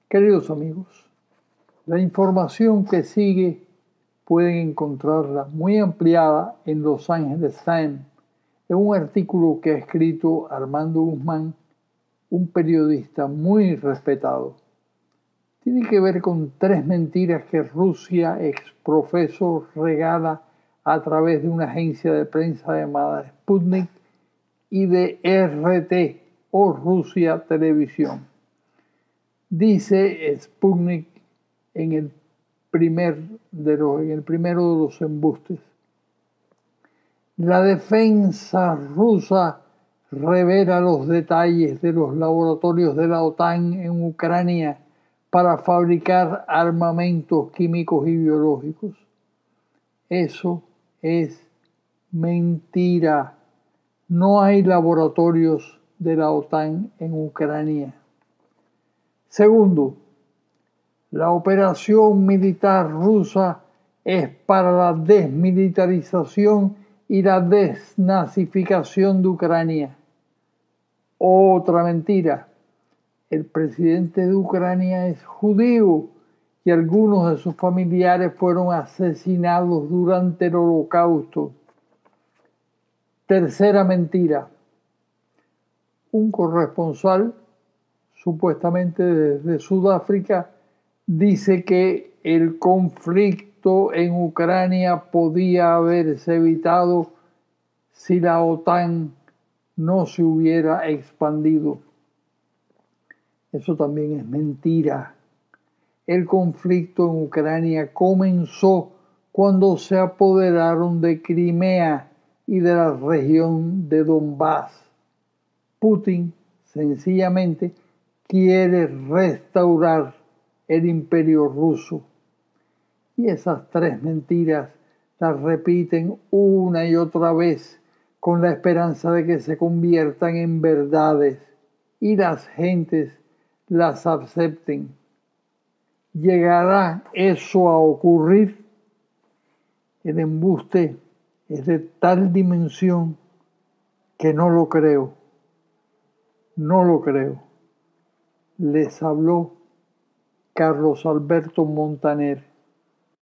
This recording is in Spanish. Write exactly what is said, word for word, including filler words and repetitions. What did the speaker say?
Queridos amigos, la información que sigue pueden encontrarla muy ampliada en Los Angeles Times, en un artículo que ha escrito Armando Guzmán, un periodista muy respetado. Tiene que ver con tres mentiras que Rusia exprofeso regala a través de una agencia de prensa llamada Sputnik y de R T o Rusia Televisión. Dice Sputnik en el, primer de los, en el primero de los embustes: la defensa rusa revela los detalles de los laboratorios de la OTAN en Ucrania para fabricar armamentos químicos y biológicos. Eso es mentira. No hay laboratorios de la OTAN en Ucrania. Segundo, la operación militar rusa es para la desmilitarización y la desnazificación de Ucrania. Otra mentira. El presidente de Ucrania es judío y algunos de sus familiares fueron asesinados durante el Holocausto. Tercera mentira. Un corresponsal, supuestamente desde Sudáfrica, dice que el conflicto en Ucrania podía haberse evitado si la OTAN no se hubiera expandido. Eso también es mentira. El conflicto en Ucrania comenzó cuando se apoderaron de Crimea y de la región de Donbass. Putin sencillamente quiere restaurar el imperio ruso. Y esas tres mentiras las repiten una y otra vez con la esperanza de que se conviertan en verdades y las gentes las acepten. ¿Llegará eso a ocurrir? El embuste es de tal dimensión que no lo creo. No lo creo. Les habló Carlos Alberto Montaner.